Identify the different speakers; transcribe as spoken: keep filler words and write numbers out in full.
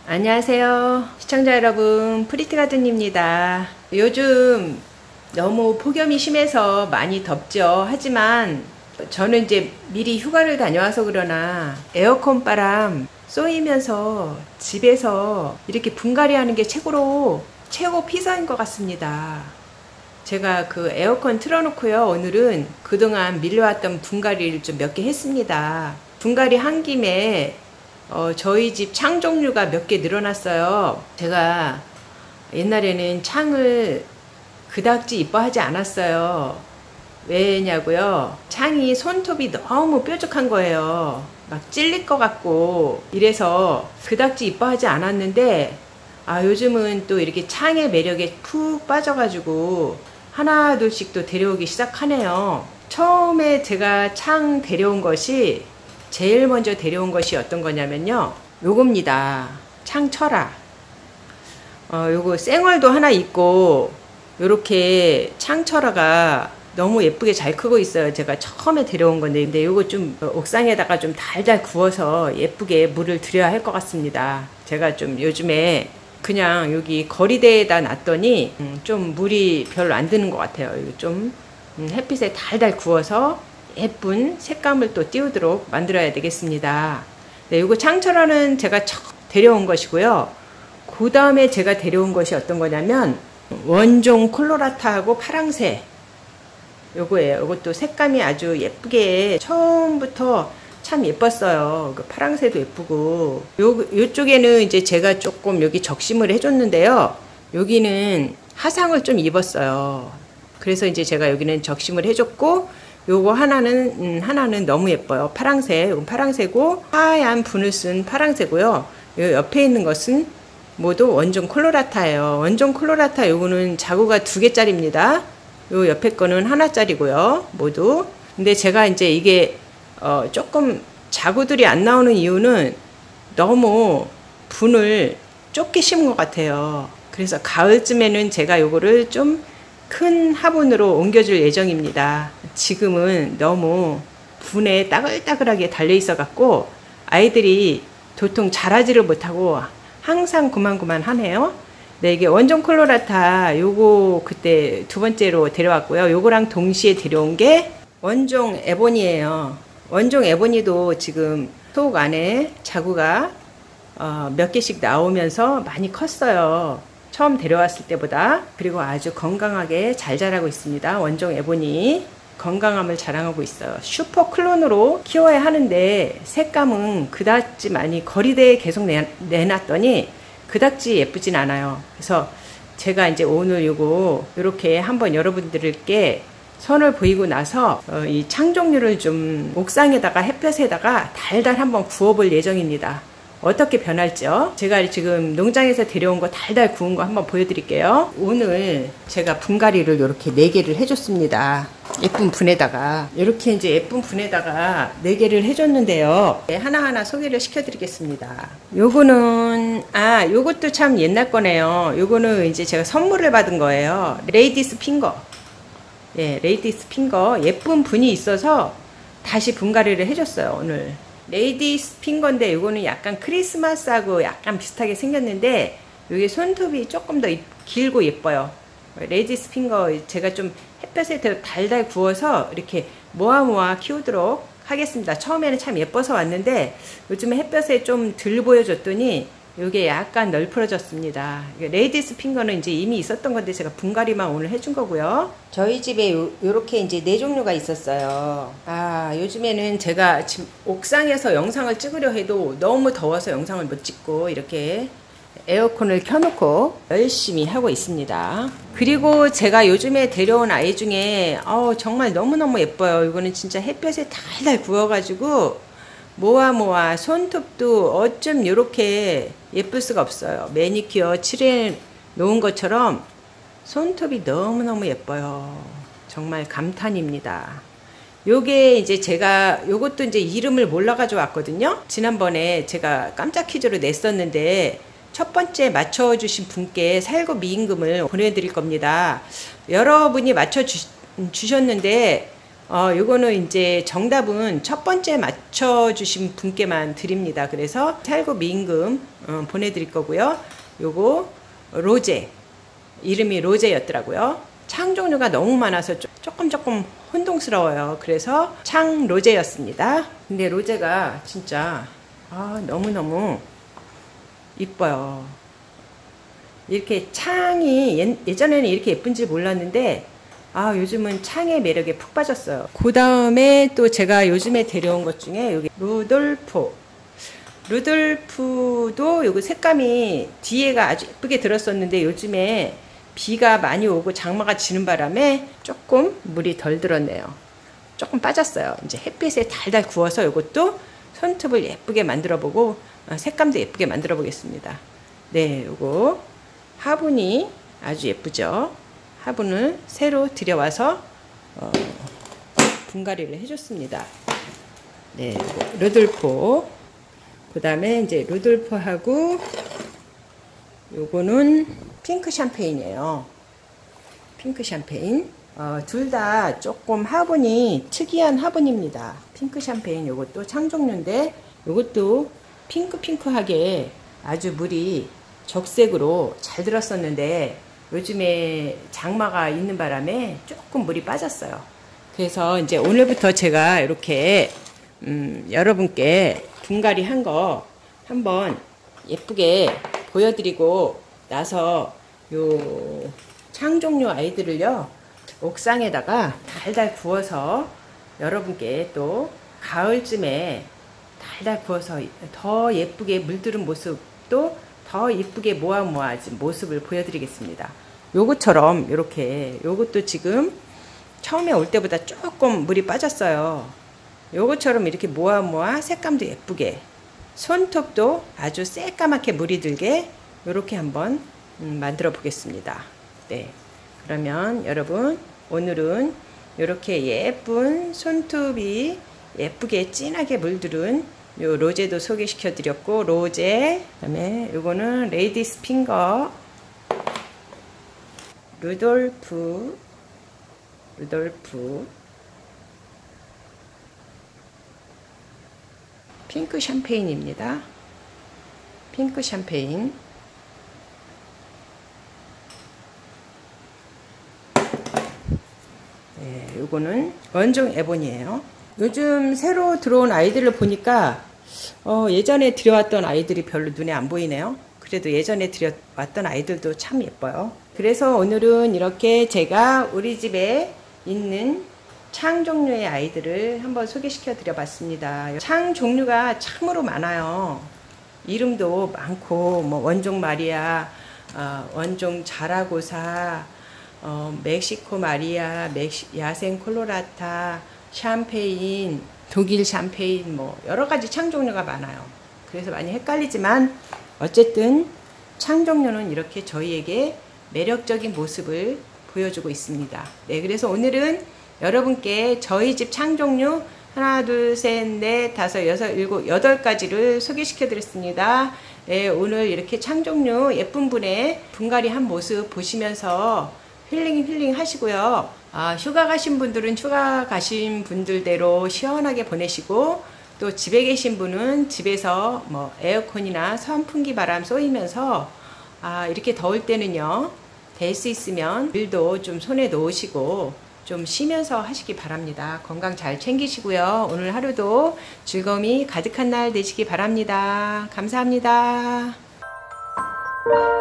Speaker 1: 안녕하세요 시청자 여러분, 프리티가든입니다. 요즘 너무 폭염이 심해서 많이 덥죠. 하지만 저는 이제 미리 휴가를 다녀와서 그러나 에어컨 바람 쏘이면서 집에서 이렇게 분갈이 하는 게 최고로 최고 피서인 것 같습니다. 제가 그 에어컨 틀어놓고요, 오늘은 그동안 밀려왔던 분갈이를 좀 몇 개 했습니다. 분갈이 한 김에 어, 저희 집 창 종류가 몇 개 늘어났어요. 제가 옛날에는 창을 그닥지 이뻐하지 않았어요. 왜냐고요? 창이 손톱이 너무 뾰족한 거예요. 막 찔릴 것 같고 이래서 그닥지 이뻐하지 않았는데, 아 요즘은 또 이렇게 창의 매력에 푹 빠져가지고 하나 둘씩 또 데려오기 시작하네요. 처음에 제가 창 데려온 것이 제일 먼저 데려온 것이 어떤 거냐면요, 요겁니다. 창철화. 어, 요거 쌩얼도 하나 있고, 요렇게 창철화가 너무 예쁘게 잘 크고 있어요. 제가 처음에 데려온 건데, 근데 요거 좀 옥상에다가 좀 달달 구워서 예쁘게 물을 드려야 할 것 같습니다. 제가 좀 요즘에 그냥 여기 거리대에다 놨더니 음, 좀 물이 별로 안 드는 것 같아요. 이거 좀 음, 햇빛에 달달 구워서 예쁜 색감을 또 띄우도록 만들어야 되겠습니다. 네, 이거 창철화는 제가 처음 데려온 것이고요. 그 다음에 제가 데려온 것이 어떤 거냐면 원종 콜로라타하고 파랑새, 요거예요. 이것도 색감이 아주 예쁘게 처음부터 참 예뻤어요. 그 파랑새도 예쁘고, 요 요쪽에는 이제 제가 조금 여기 적심을 해줬는데요. 여기는 화상을 좀 입었어요. 그래서 이제 제가 여기는 적심을 해줬고, 요거 하나는 음, 하나는 너무 예뻐요. 파랑새, 요건 파랑새고 하얀 분을 쓴 파랑새고요. 요 옆에 있는 것은 모두 원종 콜로라타예요. 원종 콜로라타 요거는 자구가 두 개짜리입니다. 요 옆에 거는 하나짜리고요, 모두. 근데 제가 이제 이게 어, 조금 자구들이 안 나오는 이유는 너무 분을 좁게 심은 것 같아요. 그래서 가을쯤에는 제가 요거를 좀 큰 화분으로 옮겨줄 예정입니다. 지금은 너무 분에 따글따글하게 달려 있어 갖고 아이들이 도통 자라지를 못하고 항상 그만그만 하네요. 네, 이게 원종 콜로라타 요거 그때 두 번째로 데려왔고요. 요거랑 동시에 데려온 게 원종 에보니예요. 원종 에보니도 지금 속 안에 자구가 어, 몇 개씩 나오면서 많이 컸어요. 처음 데려왔을 때보다. 그리고 아주 건강하게 잘 자라고 있습니다. 원종 에보니 건강함을 자랑하고 있어요. 슈퍼 클론으로 키워야 하는데 색감은 그다지 많이 거리대에 계속 내, 내놨더니 그닥지 예쁘진 않아요. 그래서 제가 이제 오늘 요거 요렇게 한번 여러분들께 선을 보이고 나서 어, 이 창 종류를 좀 옥상에다가 햇볕에다가 달달 한번 구워볼 예정입니다. 어떻게 변할지요? 제가 지금 농장에서 데려온 거 달달 구운 거 한번 보여드릴게요. 오늘 제가 분갈이를 이렇게 네 개를 해줬습니다. 예쁜 분에다가 이렇게 이제 예쁜 분에다가 네 개를 해줬는데요. 하나하나 소개를 시켜드리겠습니다. 요거는 아 요것도 참 옛날 거네요. 요거는 이제 제가 선물을 받은 거예요. 레이디스 핑거. 예, 레이디스 핑거 예쁜 분이 있어서 다시 분갈이를 해줬어요. 오늘 레이디스 핑거인데 요거는 약간 크리스마스하고 약간 비슷하게 생겼는데 요게 손톱이 조금 더 길고 예뻐요. 레이디스 핑거 제가 좀 햇볕에 달달 구워서 이렇게 모아 모아 키우도록 하겠습니다. 처음에는 참 예뻐서 왔는데 요즘에 햇볕에 좀 덜 보여줬더니 요게 약간 널프러졌습니다. 레이디스 핑거는 이제 이미 있었던 건데 제가 분갈이만 오늘 해준 거고요. 저희 집에 요, 요렇게 이제 네 종류가 있었어요. 아, 요즘에는 제가 지금 옥상에서 영상을 찍으려 해도 너무 더워서 영상을 못 찍고 이렇게 에어컨을 켜놓고 열심히 하고 있습니다. 그리고 제가 요즘에 데려온 아이 중에 어, 정말 너무너무 예뻐요. 이거는 진짜 햇볕에 달달 구워가지고 모아 모아 손톱도 어쩜 이렇게 예쁠 수가 없어요. 매니큐어 칠해 놓은 것처럼 손톱이 너무너무 예뻐요. 정말 감탄입니다. 요게 이제 제가 요것도 이제 이름을 몰라가지고 왔거든요. 지난번에 제가 깜짝 퀴즈로 냈었는데 첫 번째 맞춰주신 분께 살구 미임금을 보내드릴 겁니다. 여러분이 맞춰주셨는데 어, 요거는 이제 정답은 첫 번째 맞춰주신 분께만 드립니다. 그래서 살구 미임금 어, 보내드릴 거고요. 요거 로제, 이름이 로제였더라고요. 창 종류가 너무 많아서 조금 조금 혼동스러워요. 그래서 창 로제였습니다. 근데 로제가 진짜 아, 너무너무 이뻐요. 이렇게 창이 예, 예전에는 이렇게 예쁜지 몰랐는데 아, 요즘은 창의 매력에 푹 빠졌어요. 그 다음에 또 제가 요즘에 데려온 것 중에 여기 루돌프. 루돌프도 요거 색감이 뒤에가 아주 예쁘게 들었었는데 요즘에 비가 많이 오고 장마가 지는 바람에 조금 물이 덜 들었네요. 조금 빠졌어요. 이제 햇빛에 달달 구워서 요것도 손톱을 예쁘게 만들어 보고 색감도 예쁘게 만들어 보겠습니다. 네, 요거 화분이 아주 예쁘죠. 화분을 새로 들여와서 어, 분갈이를 해줬습니다. 네, 루돌프. 그 다음에 이제 루돌프하고 요거는 핑크 샴페인이에요. 핑크 샴페인. 어, 둘 다 조금 화분이 특이한 화분입니다. 핑크 샴페인 요것도 창종류인데 요것도 핑크핑크하게 아주 물이 적색으로 잘 들었었는데 요즘에 장마가 있는 바람에 조금 물이 빠졌어요. 그래서 이제 오늘부터 제가 이렇게 음, 여러분께 분갈이 한 거 한번 예쁘게 보여드리고 나서 요 창종류 아이들을요 옥상에다가 달달 구워서 여러분께 또 가을쯤에 달달 구워서 더 예쁘게 물들은 모습도 더 예쁘게 모아 모아진 모습을 보여드리겠습니다. 요것처럼 이렇게 요것도 지금 처음에 올 때보다 조금 물이 빠졌어요. 요것처럼 이렇게 모아 모아 색감도 예쁘게 손톱도 아주 새까맣게 물이 들게 이렇게 한번 음, 만들어 보겠습니다. 네, 그러면 여러분 오늘은 이렇게 예쁜 손톱이 예쁘게 진하게 물들은 요 로제도 소개시켜 드렸고 로제 그다음에 요거는 레이디스 핑거 루돌프 루돌프 핑크 샴페인입니다. 핑크 샴페인. 네, 요거는 원종 에본이에요. 요즘 새로 들어온 아이들을 보니까 어, 예전에 들여왔던 아이들이 별로 눈에 안 보이네요. 그래도 예전에 들여왔던 아이들도 참 예뻐요. 그래서 오늘은 이렇게 제가 우리 집에 있는 창 종류의 아이들을 한번 소개시켜 드려 봤습니다. 창 종류가 참으로 많아요. 이름도 많고 뭐 원종 마리아, 어, 원종 자라고사, 어, 멕시코 마리아, 멕시, 야생 콜로라타, 샴페인, 독일 샴페인 뭐 여러 가지 창 종류가 많아요. 그래서 많이 헷갈리지만 어쨌든 창 종류는 이렇게 저희에게 매력적인 모습을 보여주고 있습니다. 네, 그래서 오늘은 여러분께 저희 집 창 종류 하나, 둘, 셋, 넷, 다섯, 여섯, 일곱, 여덟 가지를 소개시켜 드렸습니다. 네, 오늘 이렇게 창 종류 예쁜 분의 분갈이 한 모습 보시면서 힐링 힐링 하시고요. 아, 휴가 가신 분들은 휴가 가신 분들대로 시원하게 보내시고 또 집에 계신 분은 집에서 뭐 에어컨이나 선풍기 바람 쏘이면서 아, 이렇게 더울 때는요 될 수 있으면 일도 좀 손에 놓으시고 좀 쉬면서 하시기 바랍니다. 건강 잘 챙기시고요. 오늘 하루도 즐거움이 가득한 날 되시기 바랍니다. 감사합니다.